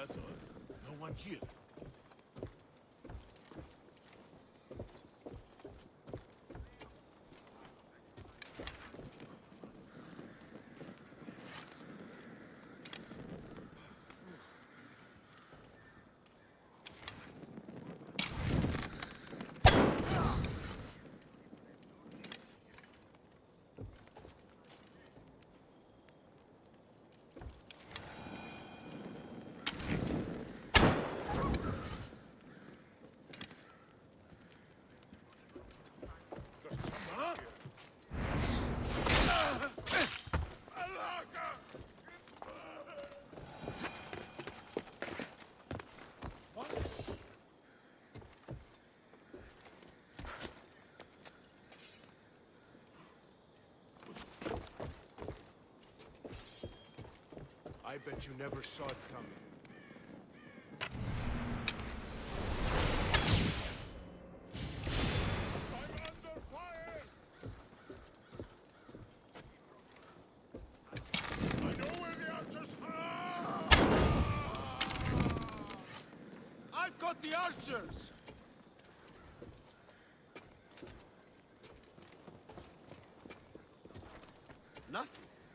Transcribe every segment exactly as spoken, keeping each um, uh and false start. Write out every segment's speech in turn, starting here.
That's all. No one here. I bet you never saw it coming. I'm under fire! I know where the archers are! I've got the archers! Nothing.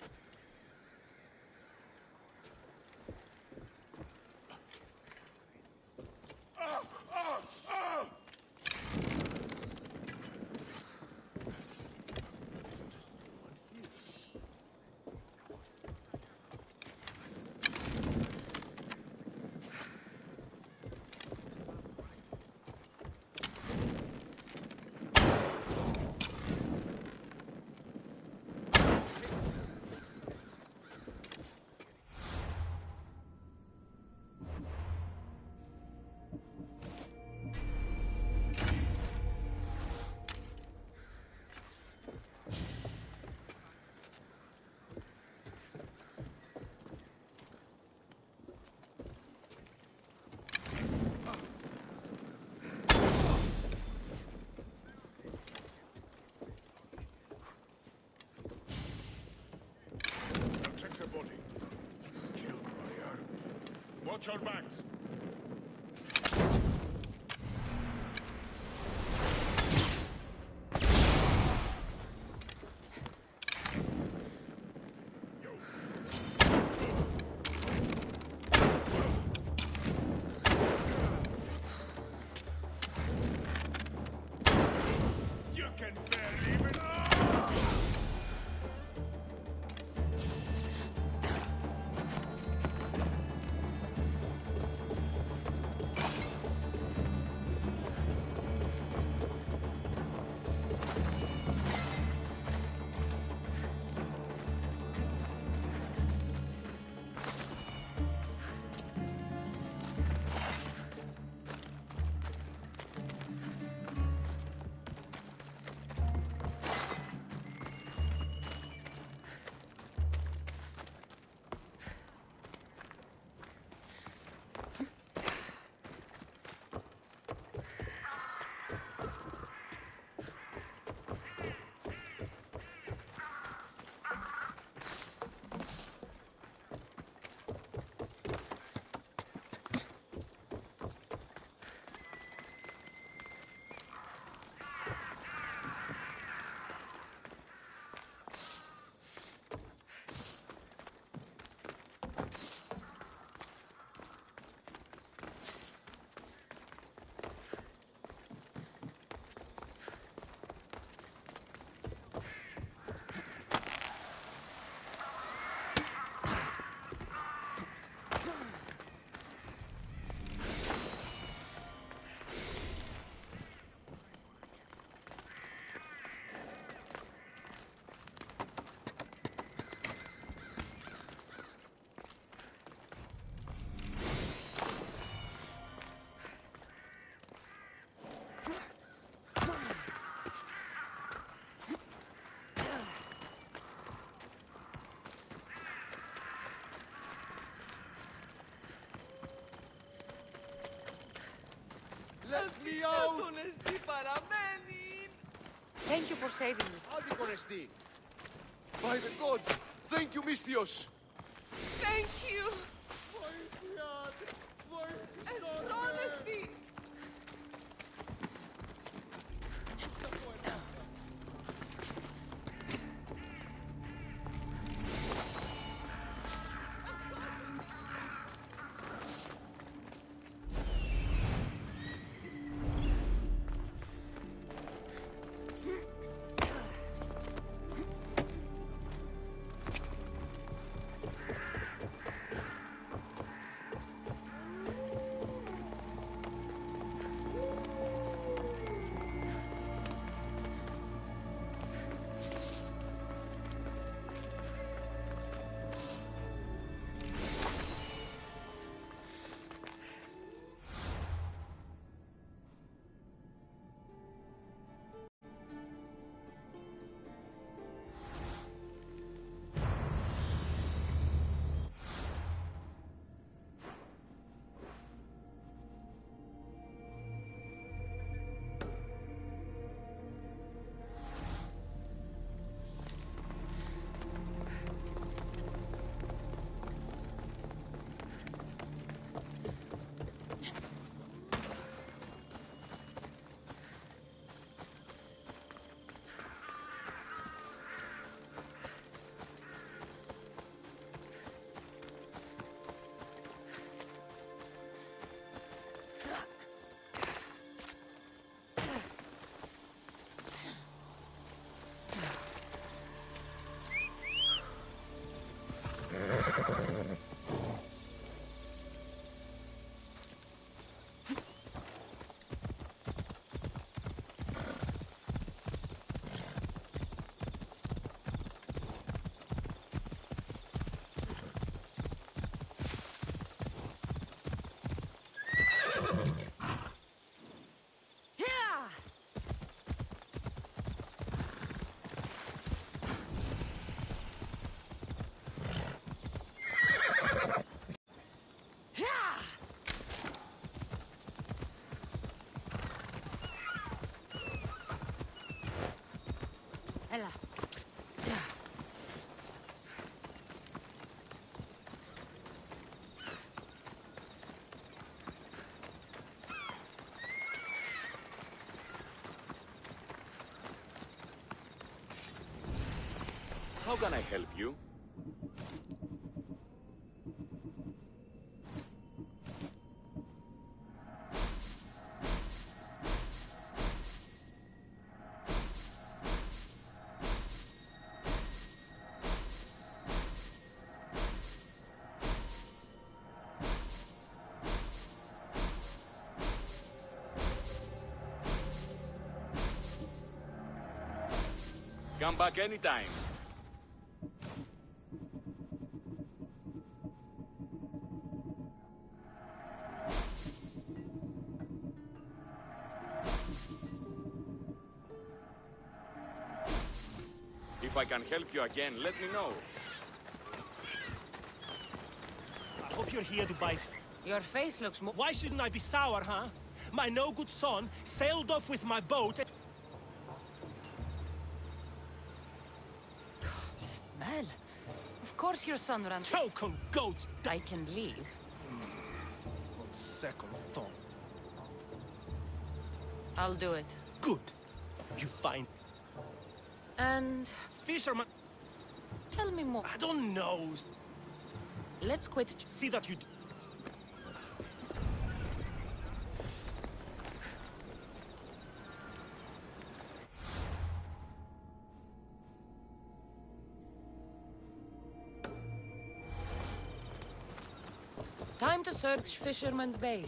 Watch your backs! You can barely even... Let me out! Thank you for saving me. Άδικο Ονεστή! By the gods! Thank you, Misthios! Thank you! Βοήθεια! How can I help you? Come back anytime. If I can help you again, let me know. I hope you're here to buy f- Your face looks more... Why shouldn't I be sour, huh? My no-good son sailed off with my boat and... Smell. Of course your son ran... Choke on goat! I can leave. On second thought. I'll do it. Good. You find... And... Fisherman... Tell me more. I don't know. Let's quit... See that you... d- Time to search Fisherman's Bay.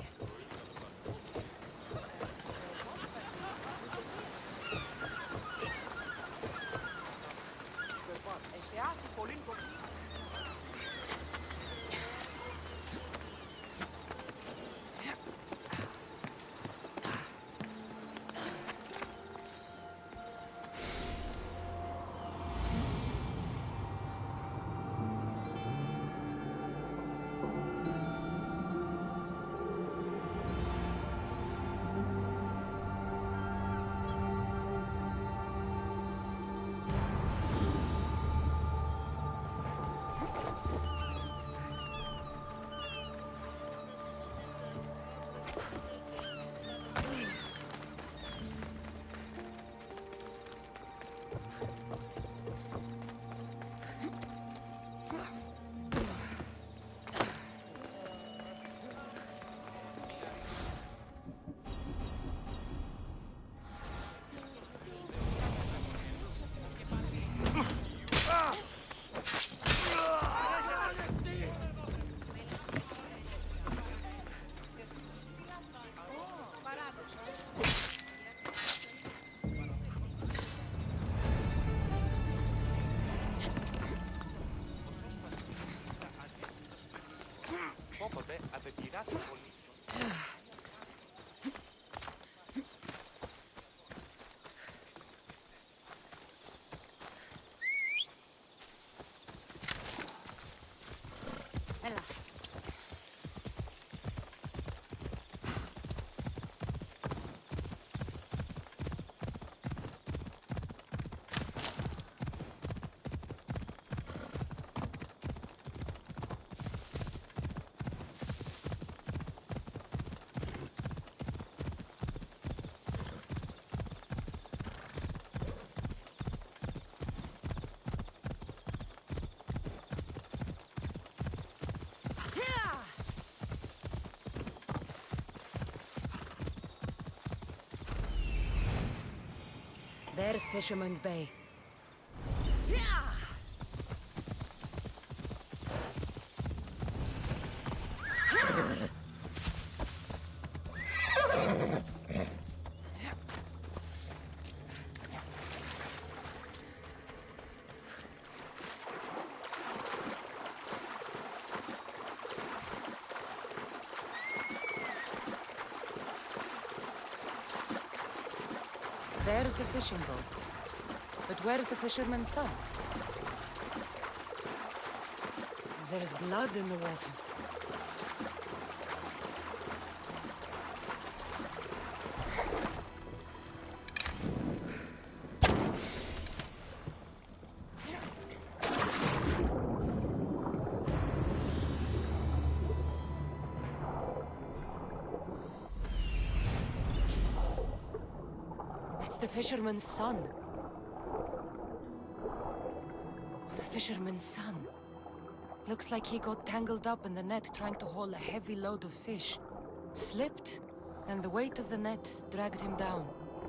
Όποτε απεπειρά τη φωνή σου. Έλα. There's Fisherman's Bay. There's the fishing boat. But where's the fisherman's son? There's blood in the water. It's the fisherman's son. fisherman's son. Looks like he got tangled up in the net trying to haul a heavy load of fish. Slipped, and the weight of the net dragged him down.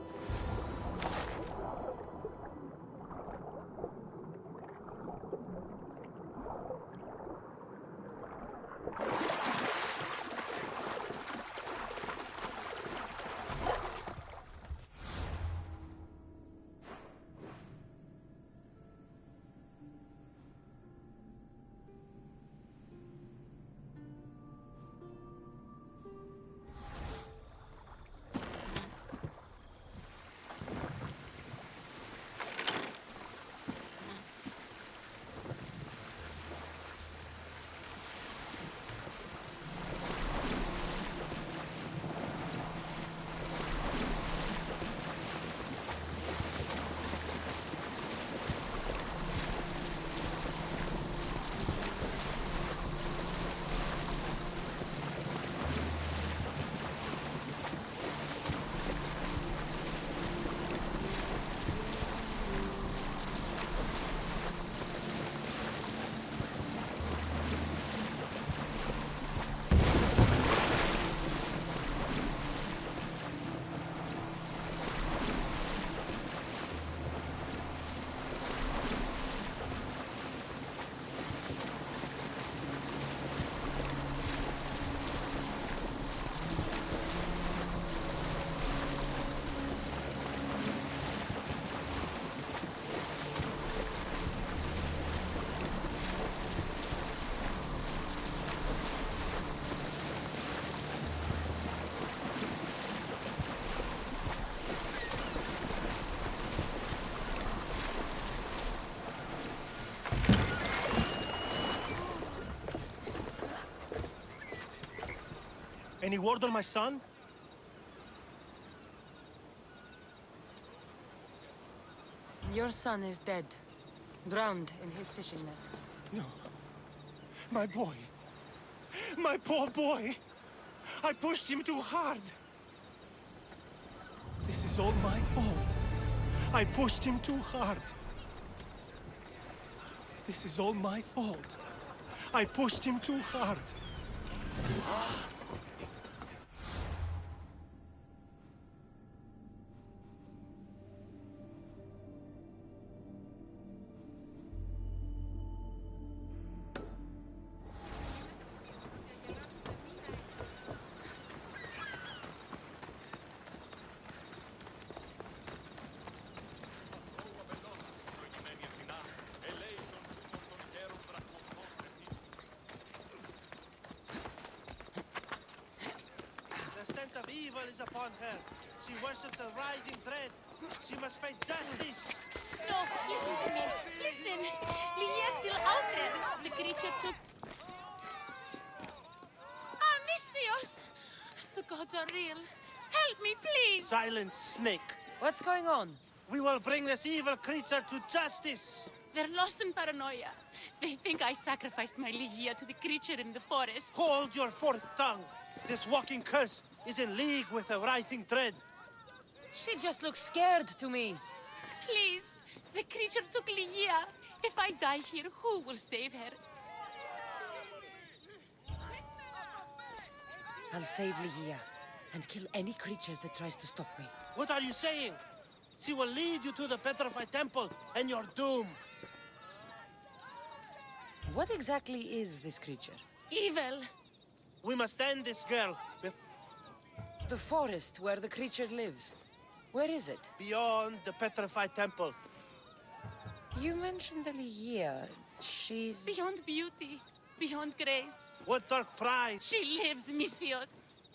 Any word on my son? Your son is dead. Drowned in his fishing net. No. My boy. My poor boy. I pushed him too hard. This is all my fault. I pushed him too hard. This is all my fault. I pushed him too hard. The sense of evil is upon her. She worships a writhing dread. She must face justice. No, listen to me. Listen. Lygia's still out there. The creature took... Ah, Misthios! The gods are real. Help me, please! Silence, snake. What's going on? We will bring this evil creature to justice. They're lost in paranoia. They think I sacrificed my Lygia to the creature in the forest. Hold your forked tongue. This walking curse is in league with the writhing dread. She just looks scared to me. Please, the creature took Lygia. If I die here, who will save her? I'll save Lygia and kill any creature that tries to stop me. What are you saying? She will lead you to the Petrified Temple and your doom. What exactly is this creature? Evil. We must end this girl bef- The forest where the creature lives. Where is it? beyond the Petrified Temple. You mentioned the Lygia. She's... Beyond beauty. Beyond grace. What dark pride! She lives, Misthios.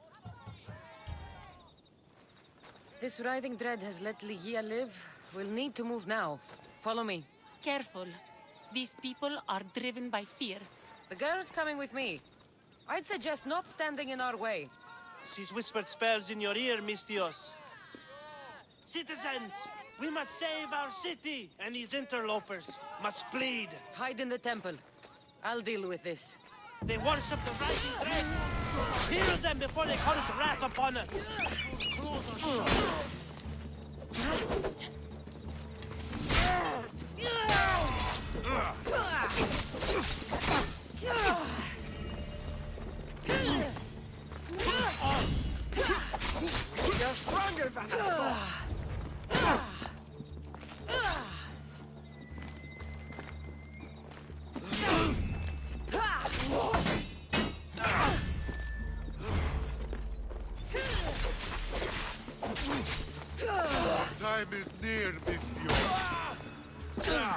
This writhing dread has let Lygia live. We'll need to move now. Follow me. Careful. These people are driven by fear. The girl's coming with me. I'd suggest not standing in our way. She's whispered spells in your ear, Misthios. Citizens, we must save our city, and these interlopers must bleed. Hide in the temple. I'll deal with this. They worship the rising dread. Heal them before they call its wrath upon us. Time is near, Misthios.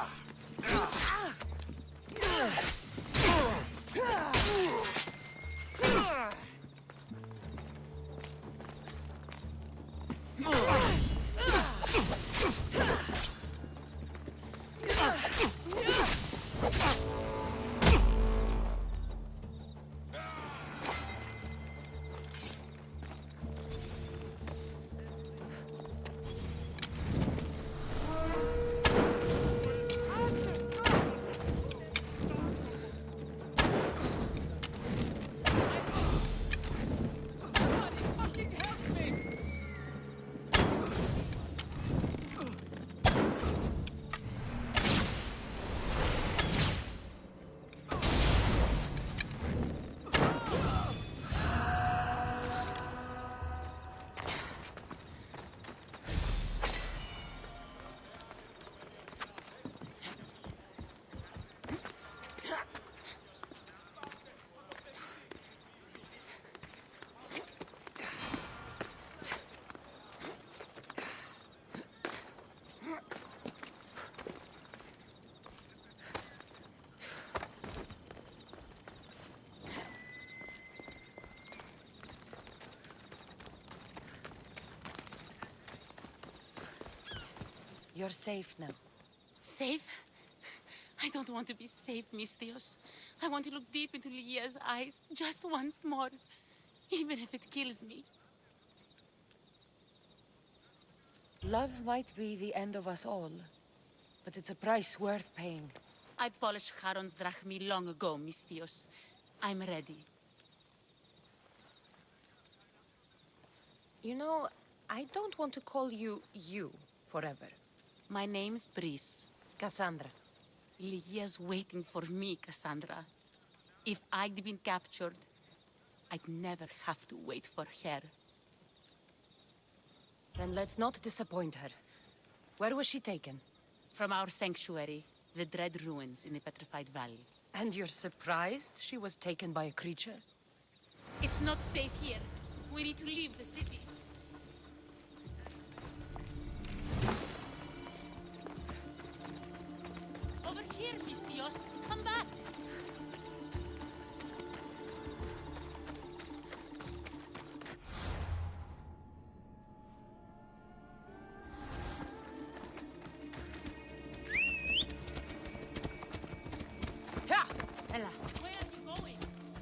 You're safe now. Safe? I don't want to be safe, Misthios. I want to look deep into Ligia's eyes just once more, even if it kills me. Love might be the end of us all, but it's a price worth paying. I polished Charon's drachmi long ago, Misthios. I'm ready. You know, I don't want to call you you forever. My name's Brice. Cassandra. Ligia's waiting for me, Cassandra. If I'd been captured, I'd never have to wait for her. Then let's not disappoint her. Where was she taken? From our sanctuary, the Dread Ruins in the Petrified Valley. And you're surprised she was taken by a creature? It's not safe here. We need to leave the city. Over here, Misthios. Come back. Ha! Ella. Where are you going?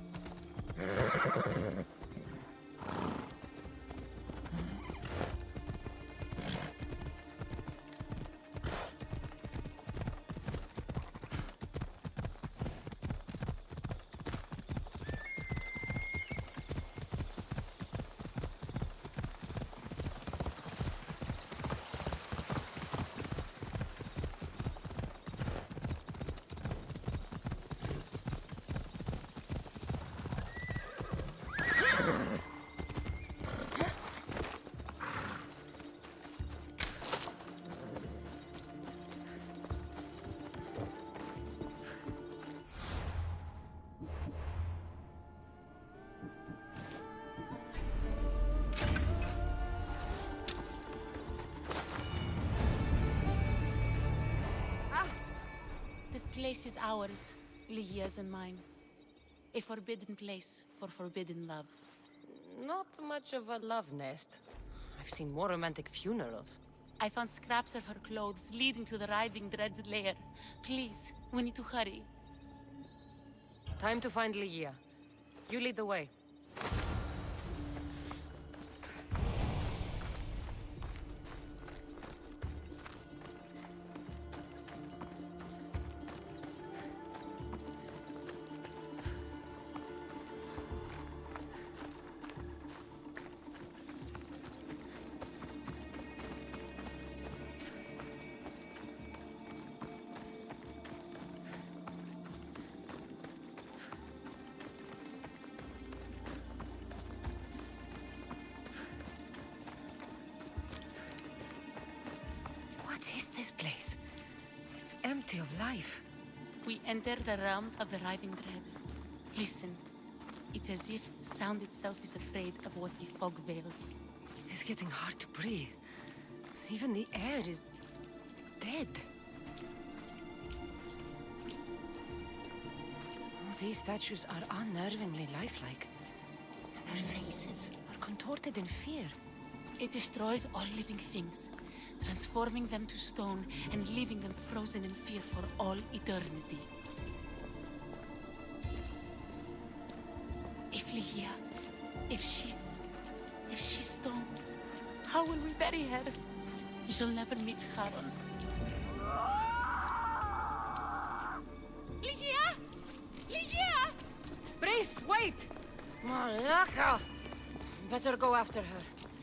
This place is ours, Ligia's and mine. A forbidden place for forbidden love. Not much of a love nest. I've seen more romantic funerals. I found scraps of her clothes leading to the Writhing Dread's lair. Please, we need to hurry. Time to find Ligia. You lead the way. empty of life. We enter the realm of the writhing dread. Listen. It's as if sound itself is afraid of what the fog veils. It's getting hard to breathe. Even the air is dead. Oh, these statues are unnervingly lifelike. Their faces are contorted in fear. It destroys all living things, transforming them to stone and leaving them frozen in fear for all eternity. If Ligia, if she's... if she's stone, how will we bury her? She'll never meet Charon. Ligia! Ligia! Brice, wait! Malaka! Better go after her.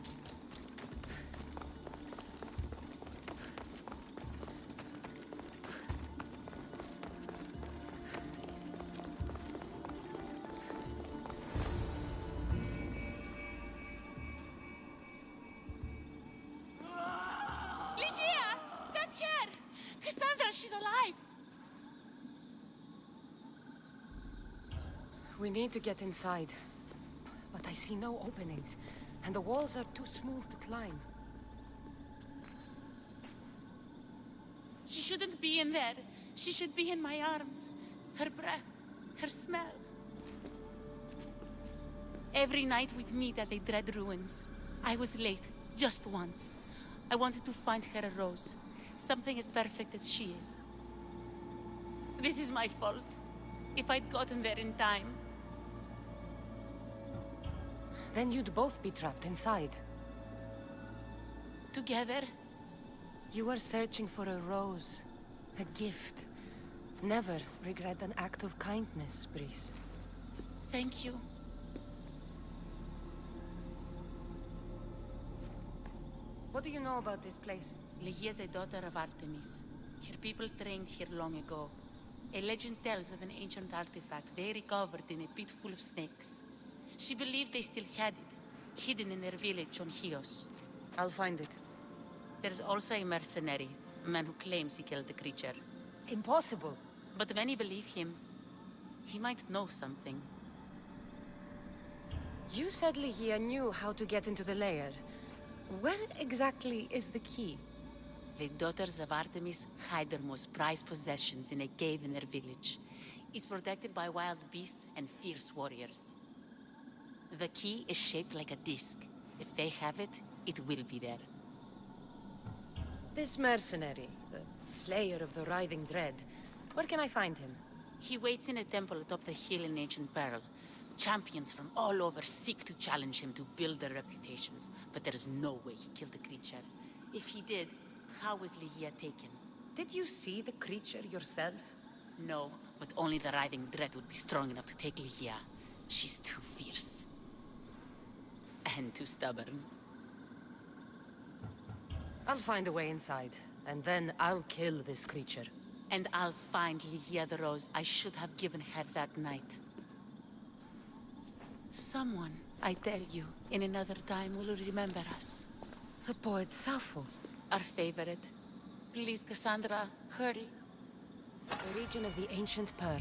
Ligia! That's her! Cassandra, she's alive! We need to get inside. But I see no openings, and the walls are too smooth to climb. She shouldn't be in there. She should be in my arms. Her breath, her smell. Every night we'd meet at the Dread Ruins. I was late, just once. I wanted to find her a rose. Something as perfect as she is. This is my fault. If I'd gotten there in time. Then you'd both be trapped inside. Together? You were searching for a rose. A gift. Never regret an act of kindness, Brice. Thank you. What do you know about this place? Ligia is a daughter of Artemis. Her people trained here long ago. A legend tells of an ancient artifact they recovered in a pit full of snakes. She believed they still had it, hidden in their village on Chios. I'll find it. There's also a mercenary, a man who claims he killed the creature. Impossible. But many believe him. He might know something. You said Ligia knew how to get into the lair. Where exactly is the key? The daughters of Artemis hide their most prized possessions in a cave in their village. It's protected by wild beasts and fierce warriors. The key is shaped like a disc. If they have it, it will be there. This mercenary, the slayer of the writhing dread, where can I find him? He waits in a temple atop the hill in Ancient Peril. Champions from all over seek to challenge him to build their reputations, but there is no way he killed the creature. If he did, how was Ligia taken? Did you see the creature yourself? No, but only the writhing dread would be strong enough to take Ligia. She's too fierce. And too stubborn. I'll find a way inside, and then I'll kill this creature. And I'll find Ligia the rose I should have given her that night. Someone, I tell you, in another time will remember us. The poet Sappho. Our favorite. Please, Cassandra, hurry. The region of the Ancient Pearl.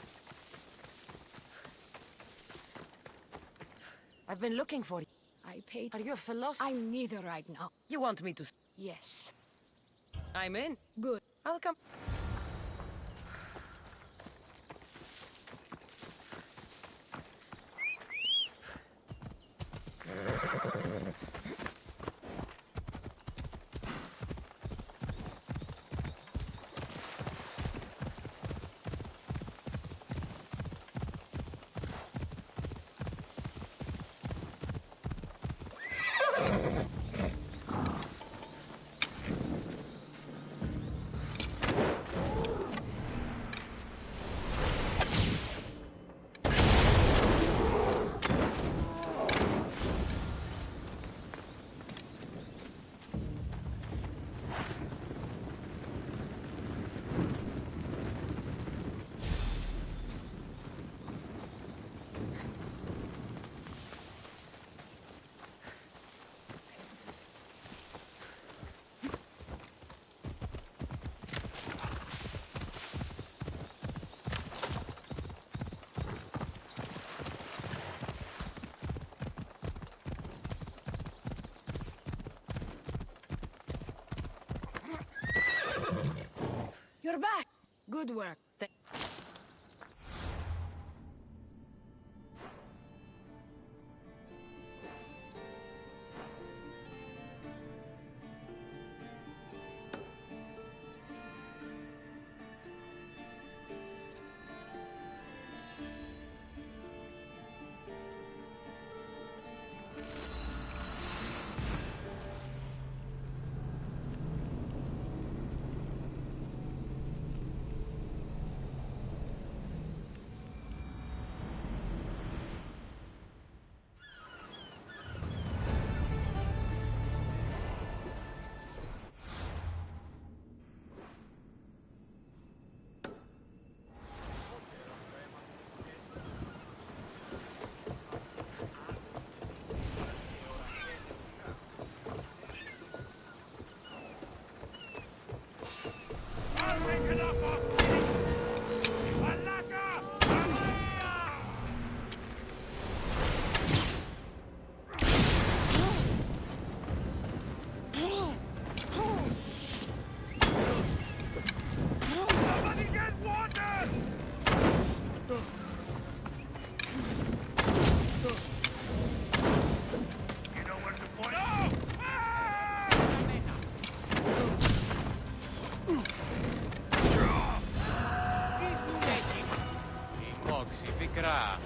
I've been looking for you. I hate. Are you a philosopher? I'm neither right now. You want me to... s- Yes. I'm in. Good. I'll come. You're back. Good work. Th- Μόξη πικρά.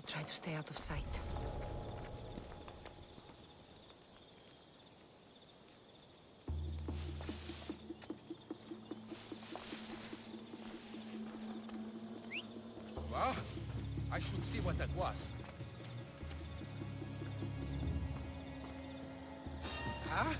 should try to stay out of sight. Well, I should see what that was. Huh?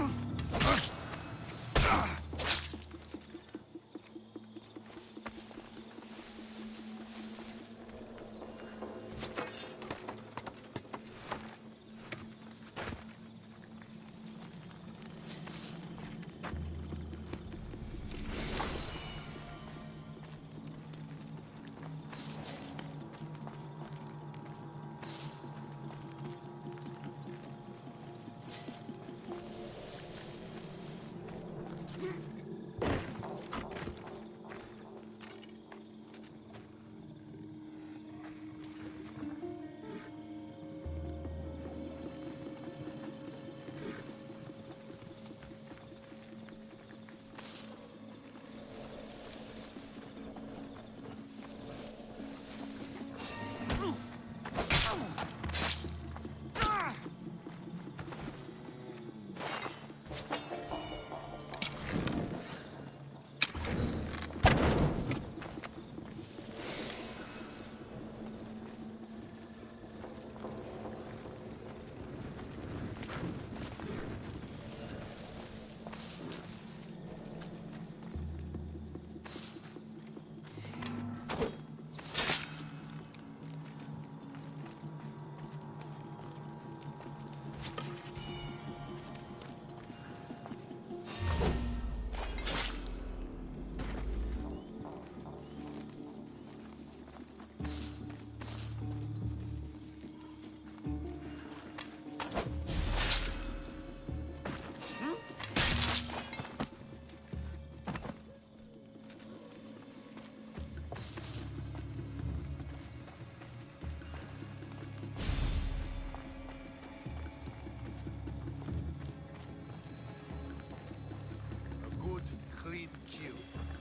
Clean kill.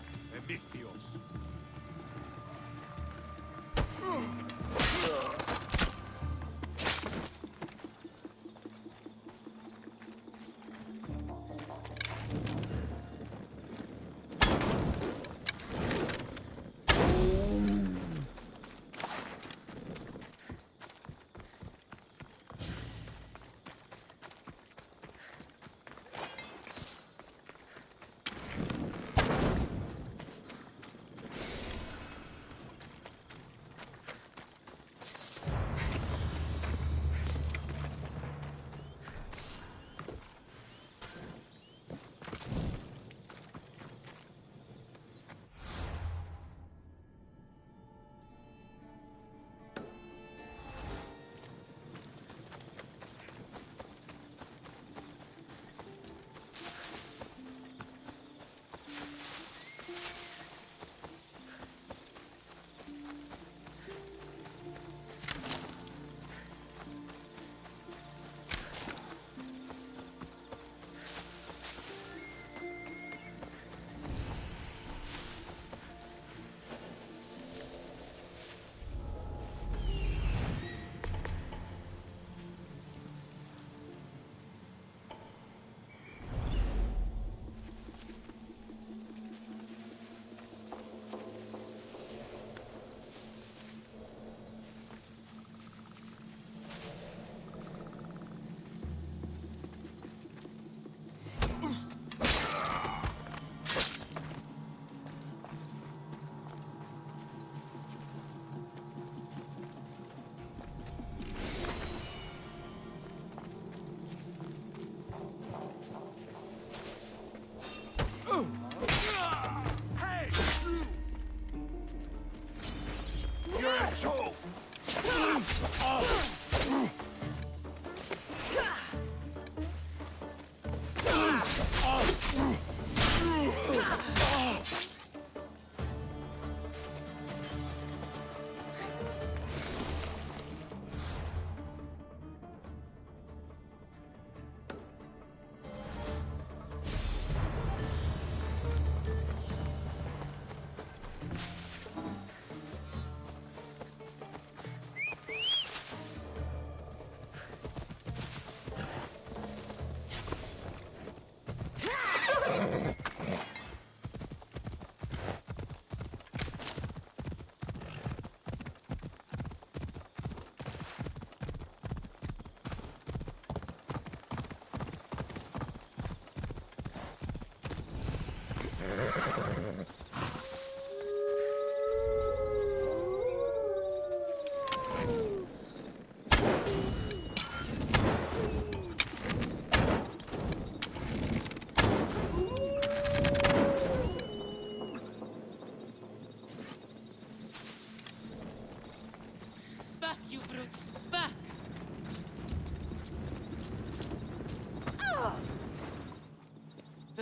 Emistios.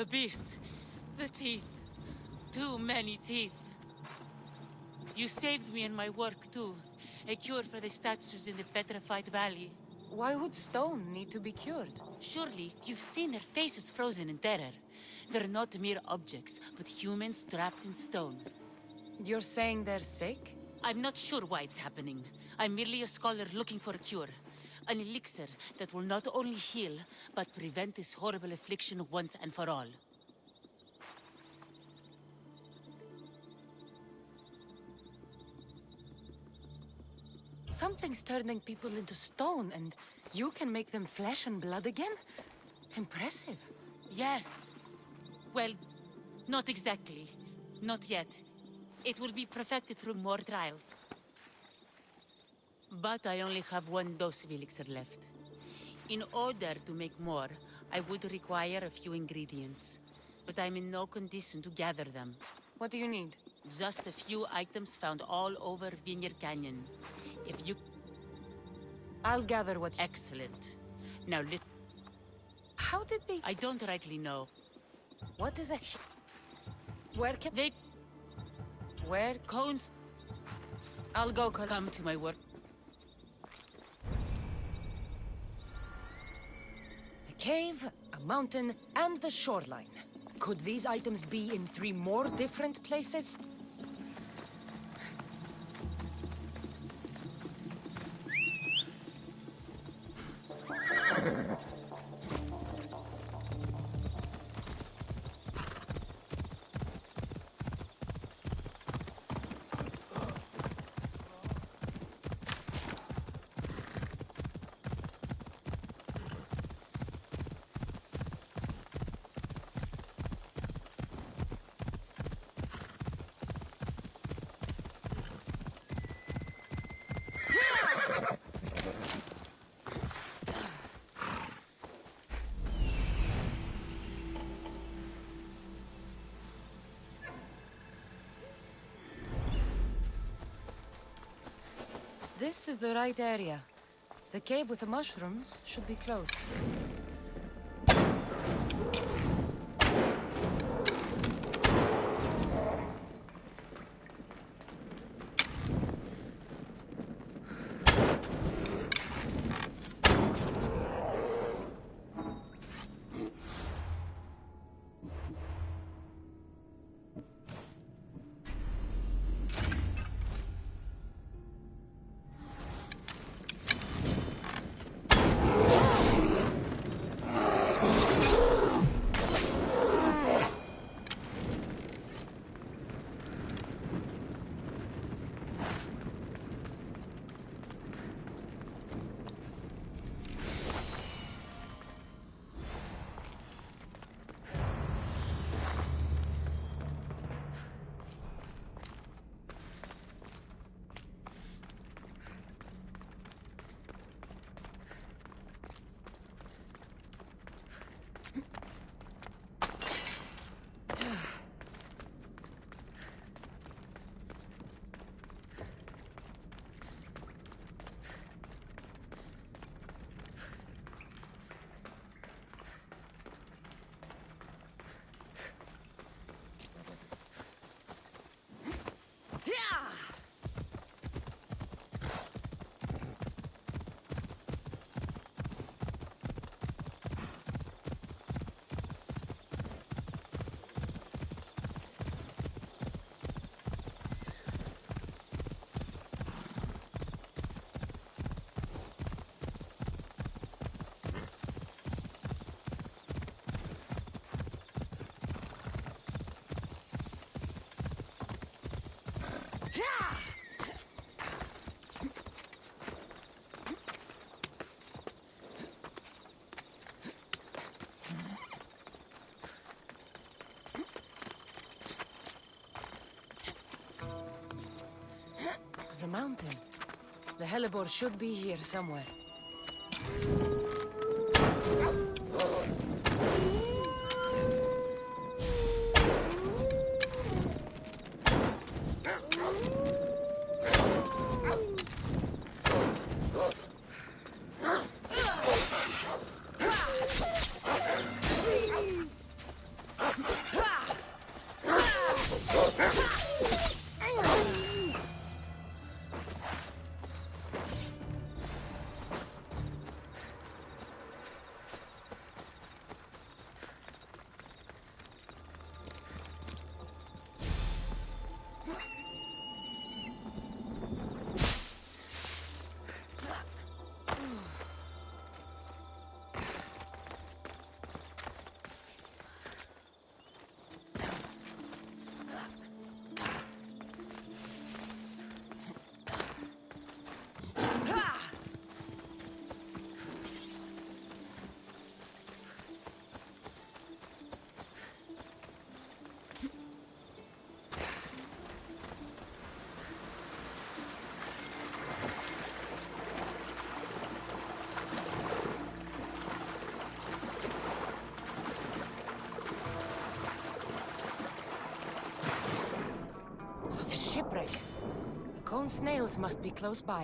The beasts. The teeth. Too many teeth. You saved me in my work, too. A cure for the statues in the Petrified Valley. Why would stone need to be cured? Surely, you've seen their faces frozen in terror. They're not mere objects, but humans trapped in stone. You're saying they're sick? I'm not sure why it's happening. I'm merely a scholar looking for a cure. An elixir that will not only heal, but prevent this horrible affliction once and for all. Something's turning people into stone, and you can make them flesh and blood again? Impressive. Yes. Well, not exactly. Not yet. It will be perfected through more trials. But I only have one dose of elixir left. In order to make more, I would require a few ingredients. But I'm in no condition to gather them. What do you need? Just a few items found all over Vineyard Canyon. If you... I'll gather what... Excellent. Now listen... How did they... I don't rightly know. What is a... Where can... They... Where? Cones... I'll go col- Come to my work. A cave, a mountain, and the shoreline. Could these items be in three more different places? This is the right area. The cave with the mushrooms should be close. The mountain. The hellebore should be here somewhere. shipwreck. The cone snails must be close by.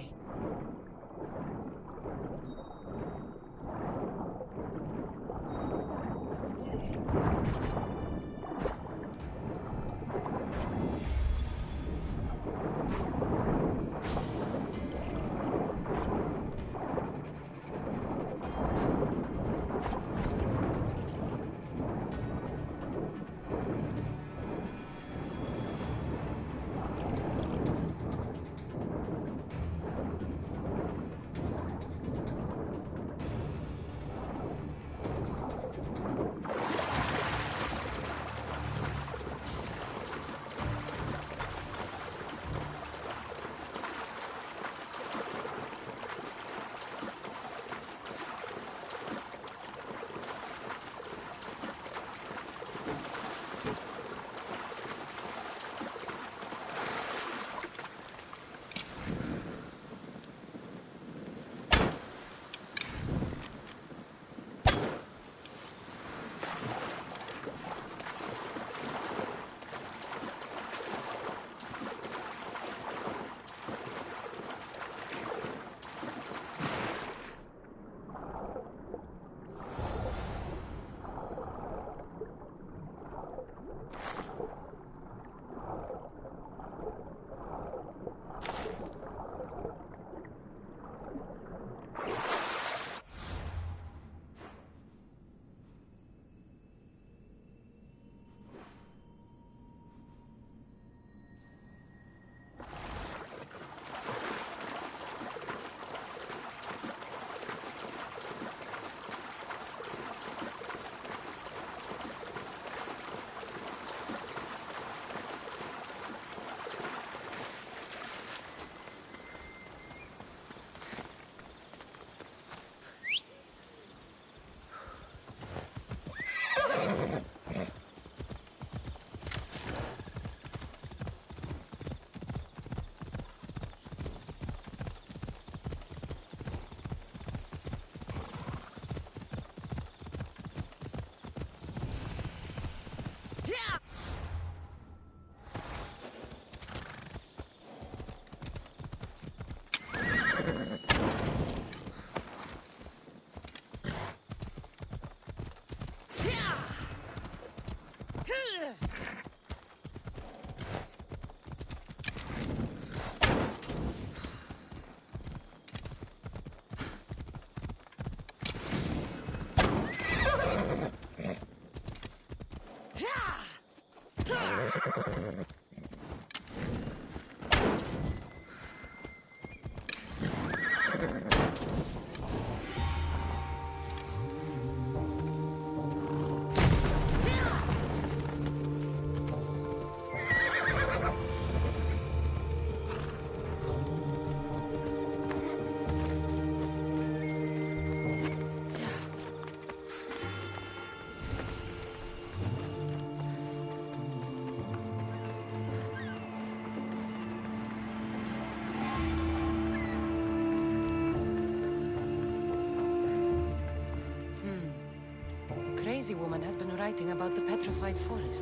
Crazy woman has been writing about the petrified forest.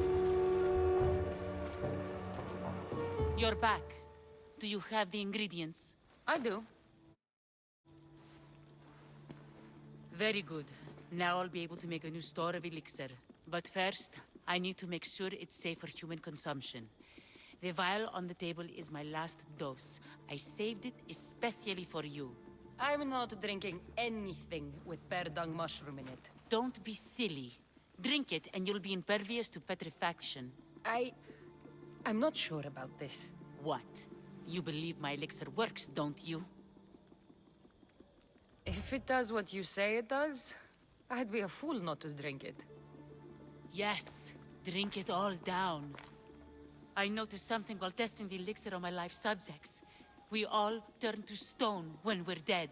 You're back. Do you have the ingredients? I do. Very good. Now I'll be able to make a new store of elixir. But first, I need to make sure it's safe for human consumption. The vial on the table is my last dose. I saved it especially for you. I'm not drinking anything with perdung mushroom in it. Don't be silly. Drink it and you'll be impervious to petrifaction. I... I'm not sure about this. What? You believe my elixir works, don't you? If it does what you say it does, I'd be a fool not to drink it. Yes, drink it all down. I noticed something while testing the elixir on my life subjects. We all turn to stone when we're dead.